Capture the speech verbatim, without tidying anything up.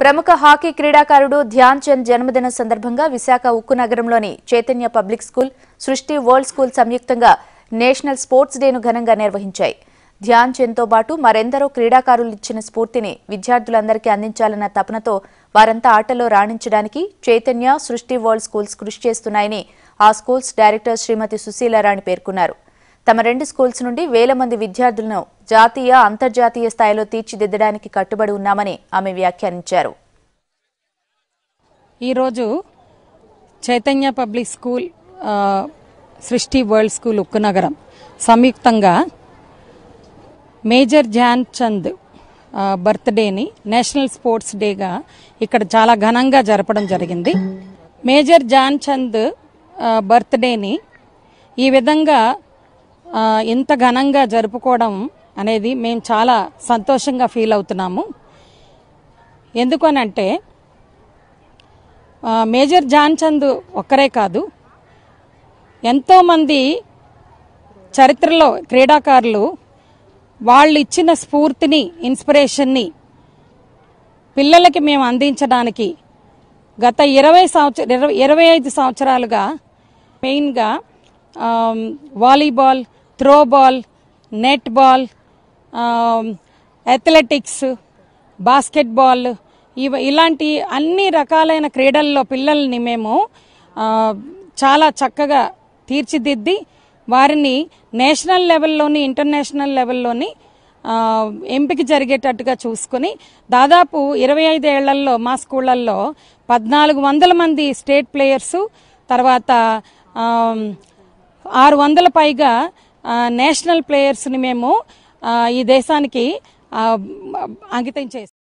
ప్రముఖ హాకీ క్రీడాకారుడు ధ్యాన్ చంద్ జన్మదిన సందర్భంగా విశాఖ ఉక్కు నగరంలోని Chaitanya public school, Srishti world school సంయుక్తంగా నేషనల్ స్పోర్ట్స్ డేను ఘనంగా నిర్వహించాయి. ధ్యాన్ చంద్తో పాటు మరెందరో క్రీడాకారులు ఇచ్చిన స్ఫూర్తిని విద్యార్థులందరికీ అందించాలన్న తపనతో వారంతా ఆటలో రాణించడానికి చైతన్య, సృష్టి వరల్డ్ స్కూల్స్ కృషి చేస్తున్నాయని ఆ స్కూల్స్ డైరెక్టర్ శ్రీమతి సుశీలారాణి పేర్కొన్నారు. తమ రెండు స్కూల్స్ నుండి వేల మంది విద్యార్థులను జాతీయ, అంతర్జాతీయ స్థాయిలో తీర్చిదిద్దడానికి కట్టుబడి ఉన్నామని ఆమె వ్యాఖ్యానించారు. ఈరోజు Chaitanya public school, Srishti world school Ukkunagaram సంయుక్తంగా మేజర్ ధ్యాన్ చంద్ బర్త్డేని నేషనల్ స్పోర్ట్స్ డేగా ఇక్కడ చాలా ఘనంగా జరపడం జరిగింది. మేజర్ ధ్యాన్ చంద్ బర్త్డేని ఈ విధంగా ఇంత ఘనంగా జరుపుకోవడం అనేది మేము చాలా సంతోషంగా ఫీల్ అవుతున్నాము. ఎందుకనంటే మేజర్ ధ్యాన్ చంద్ ఒక్కరే కాదు, ఎంతోమంది చరిత్రలో క్రీడాకారులు వాళ్ళు ఇచ్చిన స్ఫూర్తిని, ఇన్స్పిరేషన్ని పిల్లలకి మేము అందించడానికి గత ఇరవై సంవత్సర ఇరవై ఐదు సంవత్సరాలుగా మెయిన్గా volleyball, throwball, net ball, athletics, basketball, ఇవ ఇలాంటి అన్ని రకాలైన క్రీడల్లో పిల్లల్ని మేము చాలా చక్కగా తీర్చిదిద్ది వారిని నేషనల్ లెవెల్లోని, ఇంటర్నేషనల్ లెవెల్లోని ఎంపిక జరిగేటట్టుగా చూసుకుని దాదాపు ఇరవై ఐదు ఏళ్లలో మా స్కూళ్లలో పద్నాలుగు వందల మంది స్టేట్ ప్లేయర్సు, తర్వాత ఆరు వందల పైగా నేషనల్ ప్లేయర్స్ని మేము ఈ దేశానికి అంకితం చేస్తాం.